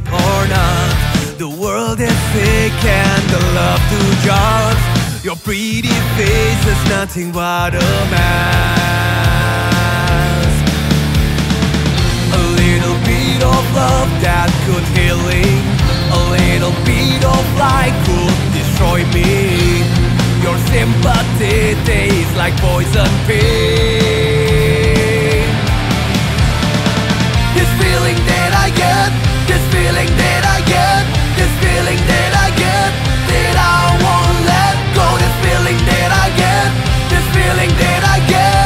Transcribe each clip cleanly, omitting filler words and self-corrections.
truth or not. The world is sick and the love to judge. Your pretty face is nothing but a mask. A little bit of love that could healing, a little bit of light could destroy me. Your sympathy tastes like poison pain. This feeling that I get, this feeling that I get, this feeling that I get, that I won't let go. This feeling that I get, this feeling that I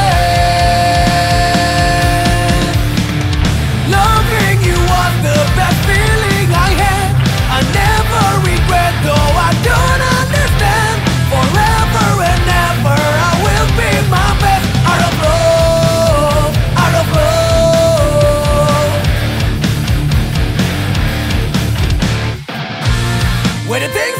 get. Loving you was the best feeling I had. I never regret, though I don't understand. Forever and ever I will be my best. Out of love, out of love. When the things